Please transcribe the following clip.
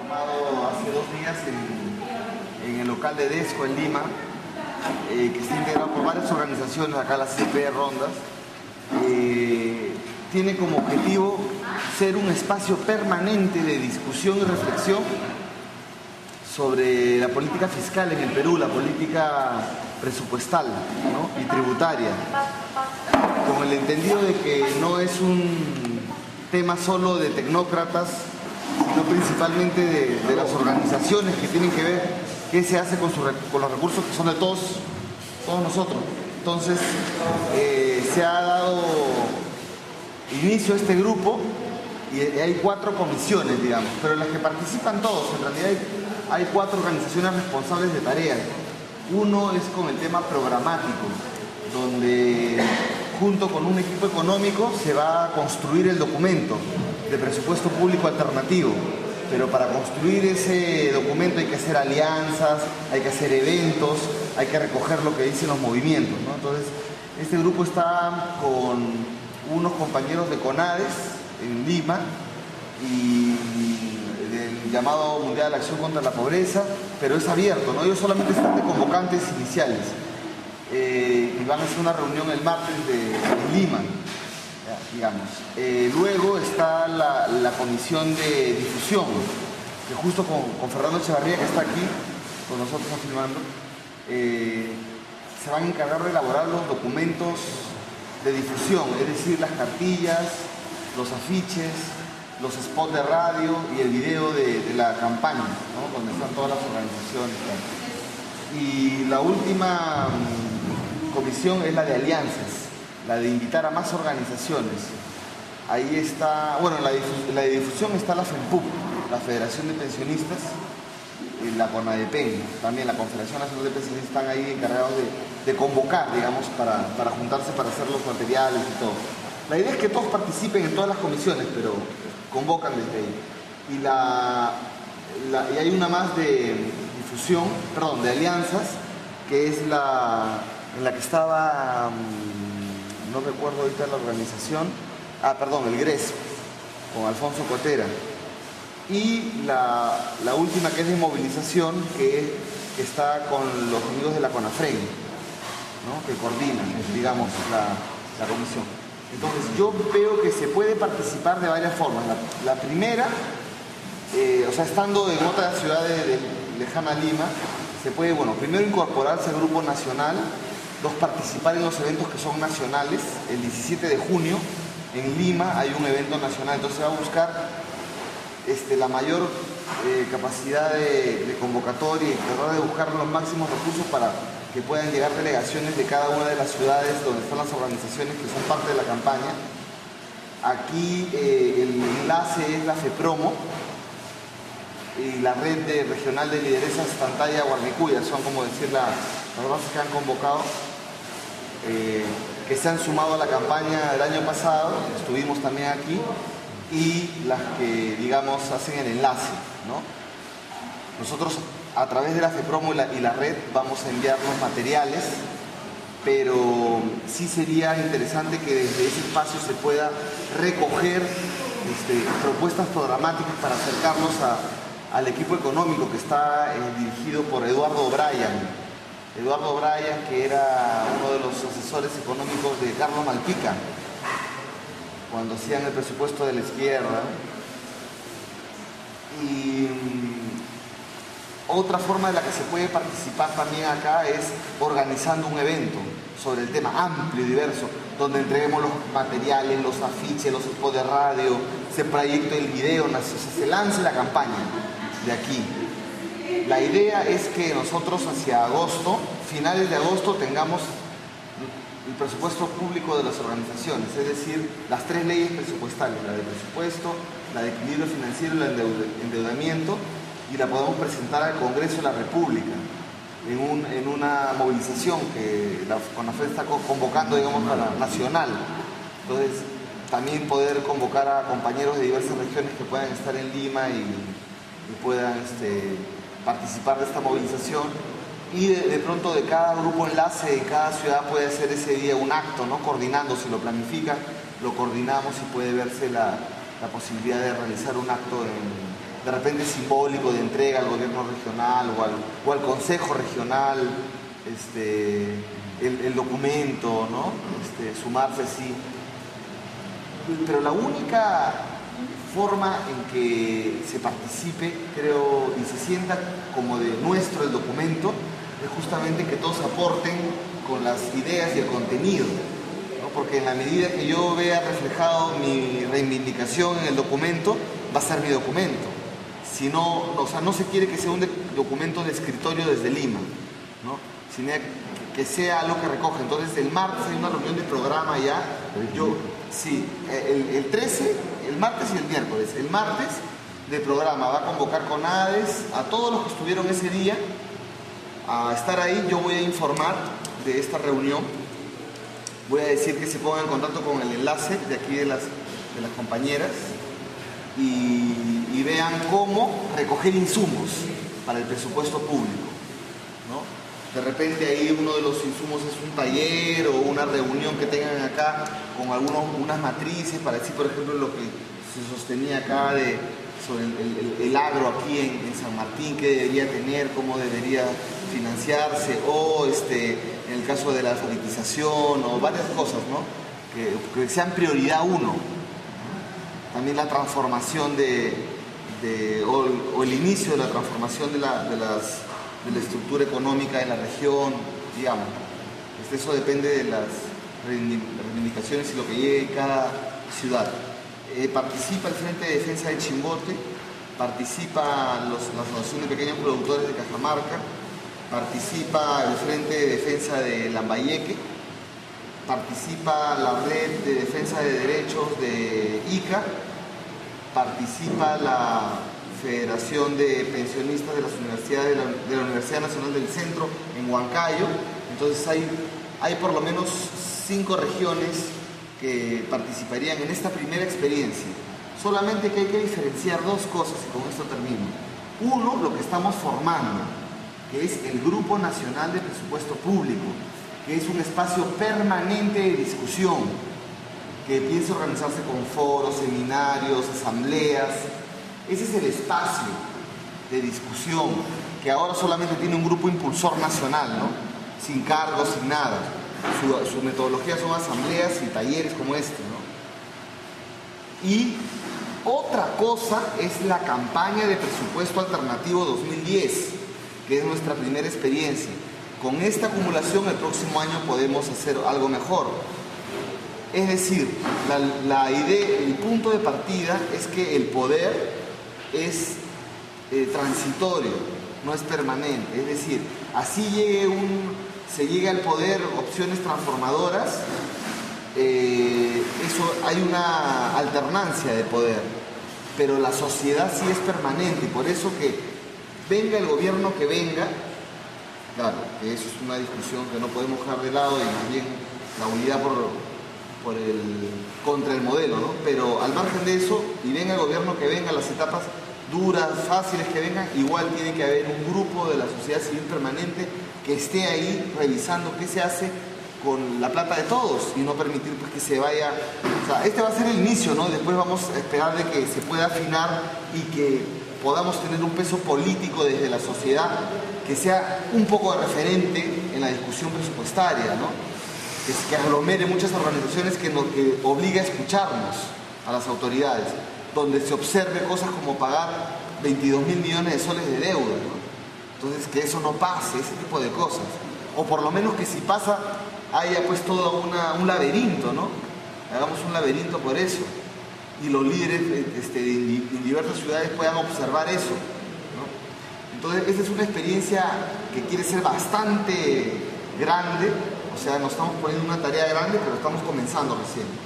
formado hace 2 días en el local de Desco en Lima, que está integrado por varias organizaciones, acá la CP Rondas. Tiene como objetivo ser un espacio permanente de discusión y reflexión sobre la política fiscal en el Perú, la política presupuestal, ¿no?, y tributaria, con el entendido de que no es un tema solo de tecnócratas, sino principalmente de las organizaciones que tienen que ver qué se hace con los recursos que son de todos nosotros. Entonces, se ha dado inicio a este grupo y hay 4 comisiones, digamos, pero en las que participan todos. En realidad hay 4 organizaciones responsables de tareas. Uno es con el tema programático, donde junto con un equipo económico se va a construir el documento de presupuesto público alternativo. Pero para construir ese documento hay que hacer alianzas, hay que hacer eventos, hay que recoger lo que dicen los movimientos, ¿no? Entonces, este grupo está con unos compañeros de CONADES en Lima y del llamado Mundial de Acción contra la Pobreza, pero es abierto, ¿no? Ellos solamente están de convocantes iniciales y van a hacer una reunión el martes en Lima, digamos. Luego está la comisión de difusión, que justo con Fernando Echevarría, que está aquí con nosotros afirmando, se van a encargar de elaborar los documentos de difusión, es decir, las cartillas, los afiches, los spots de radio y el video de la campaña, ¿no?, donde están todas las organizaciones. Y la última comisión es la de alianzas, la de invitar a más organizaciones. Ahí está, bueno, en la de difusión está la FEMPUC, la Federación de Pensionistas, y la CONADEPEN, también la Confederación Nacional de Pensionistas, están ahí encargados de convocar, digamos, para juntarse para hacer los materiales y todo. La idea es que todos participen en todas las comisiones, pero convocan desde ahí. Y hay una más de difusión, perdón, de alianzas, que es en la que estaba, no recuerdo ahorita la organización, el GRES, con Alfonso Cotera. Y la última, que es de movilización, que está con los amigos de la CONAFREN, ¿no?, que coordinan, digamos, la comisión. Entonces, yo veo que se puede participar de varias formas. La primera, estando en otra ciudad lejana a Lima, se puede, primero incorporarse al grupo nacional, 2, participar en los eventos que son nacionales. El 17 de junio en Lima hay un evento nacional, entonces se va a buscar la mayor capacidad de convocatoria y tratar de buscar los máximos recursos para que puedan llegar delegaciones de cada una de las ciudades donde están las organizaciones que son parte de la campaña. Aquí el enlace es la FEPROMO y la red regional de lideresas Tantaya Guarnicuya, son como decir las razas que han convocado, que se han sumado a la campaña del año pasado, estuvimos también aquí, y las que, digamos, hacen el enlace, ¿no? Nosotros, a través de la FEPROMO y la red, vamos a enviar los materiales, pero sí sería interesante que desde ese espacio se pueda recoger propuestas programáticas para acercarnos al equipo económico que está dirigido por Eduardo Bryan. Eduardo Bryan, que era uno de los asesores económicos de Carlos Malpica, cuando hacían el presupuesto de la izquierda. Y otra forma de la que se puede participar también acá es organizando un evento sobre el tema amplio y diverso, donde entreguemos los materiales, los afiches, los spots de radio, se proyecte el video, se lance la campaña de aquí. La idea es que nosotros hacia agosto, finales de agosto, tengamos el presupuesto público de las organizaciones, es decir, las 3 leyes presupuestales, la de presupuesto, la de equilibrio financiero y la de endeudamiento, y la podemos presentar al Congreso de la República en una movilización que la CONAFREN está convocando, digamos, para nacional. Entonces, también poder convocar a compañeros de diversas regiones que puedan estar en Lima y puedan participar de esta movilización. Y de pronto de cada grupo enlace en cada ciudad puede hacer ese día un acto, ¿no?, coordinando. Si lo planifican, lo coordinamos y puede verse la posibilidad de realizar un acto de repente simbólico de entrega al gobierno regional o al consejo regional, el documento, ¿no? Sumarse sí. Pero la única forma en que se participe, creo, y se sienta como de nuestro el documento, es justamente que todos aporten con las ideas y el contenido, ¿no? Porque en la medida que yo vea reflejado mi reivindicación en el documento, va a ser mi documento. Si no, o sea, no se quiere que sea un documento de escritorio desde Lima, ¿no? Sino que sea lo que recoge. Entonces el martes hay una reunión de programa ya. Sí, el 13, el martes y el miércoles. El martes de programa va a convocar con ADES a todos los que estuvieron ese día a estar ahí. Yo voy a informar de esta reunión. Voy a decir que se pongan en contacto con el enlace de aquí de las compañeras y vean cómo recoger insumos para el presupuesto público, ¿no? De repente ahí uno de los insumos es un taller o una reunión que tengan acá con unas matrices para decir, por ejemplo, lo que se sostenía acá sobre el agro aquí en San Martín, qué debería tener, cómo debería financiarse, o en el caso de la alfabetización o varias cosas, ¿no? Que sean prioridad uno. También la transformación o el inicio de la transformación de la estructura económica de la región, digamos. Eso depende de las reivindicaciones y lo que llegue cada ciudad. Participa el Frente de Defensa de Chimbote, participa la Asociación de Pequeños Productores de Cajamarca, participa el Frente de Defensa de Lambayeque, participa la Red de Defensa de Derechos de Ica, participa la Federación de Pensionistas de las Universidades de la Universidad Nacional del Centro en Huancayo. Entonces hay por lo menos 5 regiones que participarían en esta primera experiencia. Solamente que hay que diferenciar 2 cosas y con esto termino. Uno, lo que estamos formando, que es el Grupo Nacional de Presupuesto Público, que es un espacio permanente de discusión, que piensa organizarse con foros, seminarios, asambleas. Ese es el espacio de discusión, que ahora solamente tiene un grupo impulsor nacional, ¿no? Sin cargos, sin nada. Su metodología son asambleas y talleres como este, ¿no? Y otra cosa es la campaña de presupuesto alternativo 2010, que es nuestra primera experiencia. Con esta acumulación el próximo año podemos hacer algo mejor. Es decir, la idea, el punto de partida es que el poder es transitorio, no es permanente. Es decir, así se llega al poder opciones transformadoras, hay una alternancia de poder, pero la sociedad sí es permanente, y por eso que venga el gobierno que venga, claro, que eso es una discusión que no podemos dejar de lado, y más bien la unidad contra el modelo, ¿no? Pero al margen de eso, y venga el gobierno que venga, las etapas duras, fáciles que vengan, igual tiene que haber un grupo de la sociedad civil permanente que esté ahí revisando qué se hace con la plata de todos y no permitir pues, que se vaya. O sea, este va a ser el inicio, ¿no? Después vamos a esperar de que se pueda afinar y que podamos tener un peso político desde la sociedad que sea un poco de referente en la discusión presupuestaria, ¿no? Que aglomere muchas organizaciones que obliga a escucharnos a las autoridades, donde se observe cosas como pagar 22.000 millones de soles de deuda, ¿no? Entonces que eso no pase, ese tipo de cosas, o por lo menos que si pasa haya pues todo un laberinto, ¿no? Hagamos un laberinto por eso y los líderes en diversas ciudades puedan observar eso, ¿no? Entonces esa es una experiencia que quiere ser bastante grande. O sea, nos estamos poniendo una tarea grande, pero estamos comenzando recién.